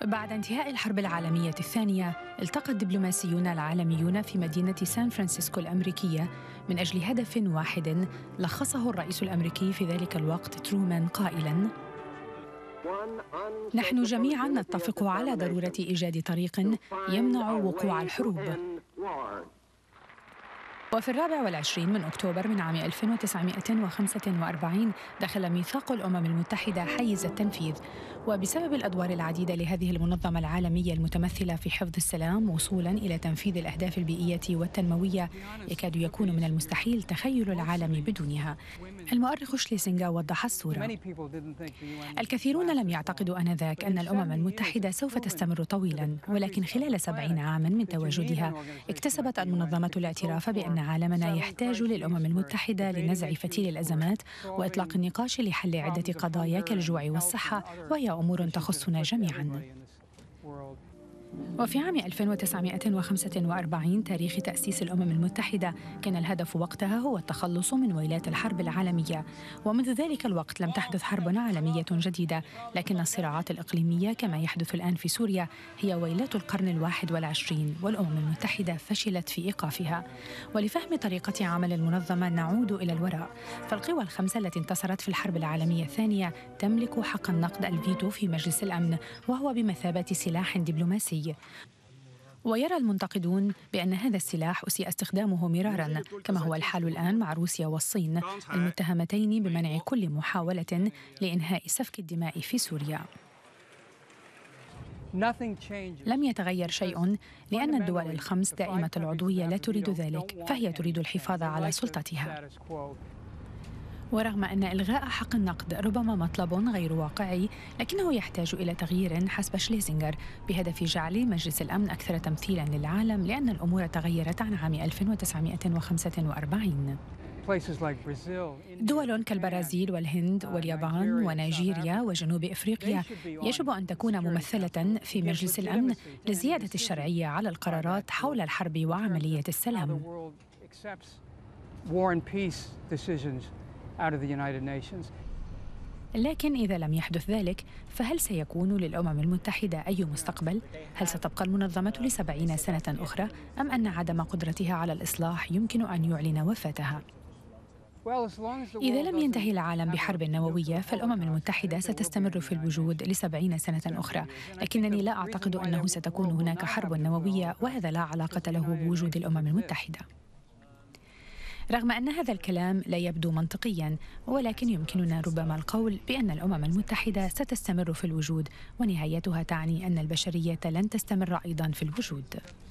بعد انتهاء الحرب العالمية الثانية، التقى الدبلوماسيون العالميون في مدينة سان فرانسيسكو الأمريكية من أجل هدف واحد لخصه الرئيس الأمريكي في ذلك الوقت ترومان قائلاً: نحن جميعاً نتفق على ضرورة إيجاد طريق يمنع وقوع الحروب. وفي 24 من أكتوبر من عام 1945 دخل ميثاق الأمم المتحدة حيز التنفيذ، وبسبب الأدوار العديدة لهذه المنظمة العالمية المتمثلة في حفظ السلام وصولاً إلى تنفيذ الأهداف البيئية والتنموية، يكاد يكون من المستحيل تخيل العالم بدونها. المؤرخ شليسينغر وضح الصورة: الكثيرون لم يعتقدوا آنذاك أن الأمم المتحدة سوف تستمر طويلاً، ولكن خلال 70 عاماً من تواجدها اكتسبت المنظمة الاعتراف بأن عالمنا يحتاج للأمم المتحدة لنزع فتيل الأزمات وإطلاق النقاش لحل عدة قضايا كالجوع والصحة، وهي أمور تخصنا جميعاً. وفي عام 1945 تاريخ تأسيس الأمم المتحدة كان الهدف وقتها هو التخلص من ويلات الحرب العالمية، ومنذ ذلك الوقت لم تحدث حرب عالمية جديدة، لكن الصراعات الإقليمية كما يحدث الآن في سوريا هي ويلات القرن 21، والأمم المتحدة فشلت في إيقافها. ولفهم طريقة عمل المنظمة نعود إلى الوراء، فالقوى الخمسة التي انتصرت في الحرب العالمية الثانية تملك حق النقد الفيتو في مجلس الأمن، وهو بمثابة سلاح دبلوماسي. ويرى المنتقدون بأن هذا السلاح أسيء استخدامه مراراً، كما هو الحال الآن مع روسيا والصين المتهمتين بمنع كل محاولة لإنهاء سفك الدماء في سوريا. لم يتغير شيء، لأن الدول الخمس دائمة العضوية لا تريد ذلك، فهي تريد الحفاظ على سلطتها. ورغم أن إلغاء حق النقد ربما مطلب غير واقعي، لكنه يحتاج إلى تغيير حسب شليسينغر بهدف جعل مجلس الأمن أكثر تمثيلاً للعالم، لأن الأمور تغيرت عن عام 1945. دول كالبرازيل والهند واليابان ونيجيريا وجنوب إفريقيا يجب أن تكون ممثلة في مجلس الأمن لزيادة الشرعية على القرارات حول الحرب وعملية السلام. لكن إذا لم يحدث ذلك، فهل سيكون للأمم المتحدة أي مستقبل؟ هل ستبقى المنظمة ل70 سنة أخرى؟ أم أن عدم قدرتها على الإصلاح يمكن أن يعلن وفاتها؟ إذا لم ينتهي العالم بحرب نووية، فالأمم المتحدة ستستمر في الوجود ل70 سنة أخرى، لكنني لا أعتقد أنه ستكون هناك حرب نووية، وهذا لا علاقة له بوجود الأمم المتحدة. رغم أن هذا الكلام لا يبدو منطقياً، ولكن يمكننا ربما القول بأن الأمم المتحدة ستستمر في الوجود، ونهايتها تعني أن البشرية لن تستمر أيضاً في الوجود.